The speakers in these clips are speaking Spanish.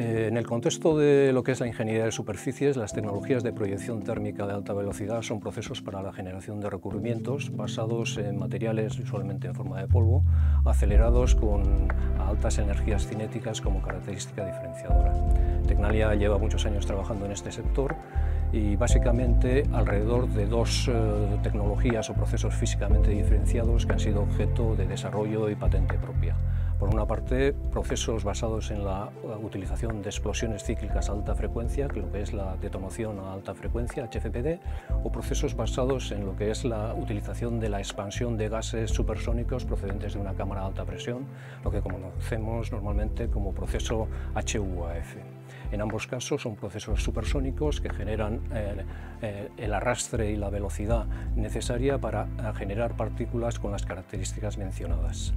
En el contexto de lo que es la ingeniería de superficies, las tecnologías de proyección térmica de alta velocidad son procesos para la generación de recubrimientos basados en materiales usualmente en forma de polvo, acelerados con altas energías cinéticas como característica diferenciadora. Tecnalia lleva muchos años trabajando en este sector y básicamente alrededor de dos tecnologías o procesos físicamente diferenciados que han sido objeto de desarrollo y patente propia. Por una parte, procesos basados en la utilización de explosiones cíclicas a alta frecuencia, lo que es la detonación a alta frecuencia, HFPD, o procesos basados en lo que es la utilización de la expansión de gases supersónicos procedentes de una cámara a alta presión, lo que conocemos normalmente como proceso HUAF. En ambos casos son procesos supersónicos que generan el arrastre y la velocidad necesaria para generar partículas con las características mencionadas.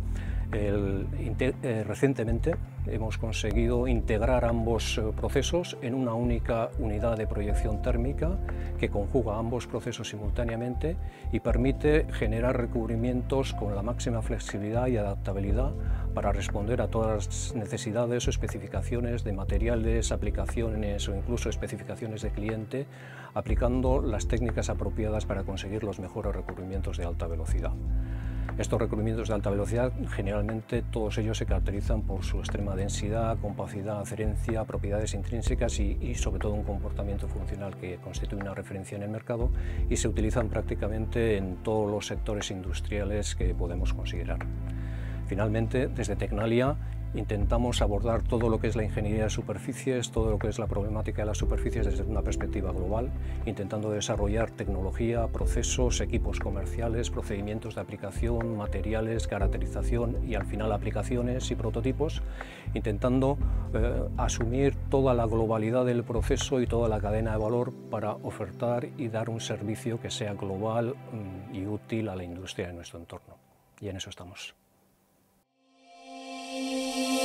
Recientemente hemos conseguido integrar ambos procesos en una única unidad de proyección térmica que conjuga ambos procesos simultáneamente y permite generar recubrimientos con la máxima flexibilidad y adaptabilidad para responder a todas las necesidades o especificaciones de materiales, aplicaciones o incluso especificaciones de cliente, aplicando las técnicas apropiadas para conseguir los mejores recubrimientos de alta velocidad. Estos recubrimientos de alta velocidad, generalmente todos ellos se caracterizan por su extrema densidad, compacidad, adherencia, propiedades intrínsecas y sobre todo un comportamiento funcional que constituye una referencia en el mercado y se utilizan prácticamente en todos los sectores industriales que podemos considerar. Finalmente, desde Tecnalia intentamos abordar todo lo que es la ingeniería de superficies, todo lo que es la problemática de las superficies desde una perspectiva global, intentando desarrollar tecnología, procesos, equipos comerciales, procedimientos de aplicación, materiales, caracterización y al final aplicaciones y prototipos, intentando asumir toda la globalidad del proceso y toda la cadena de valor para ofertar y dar un servicio que sea global y útil a la industria de nuestro entorno. Y en eso estamos.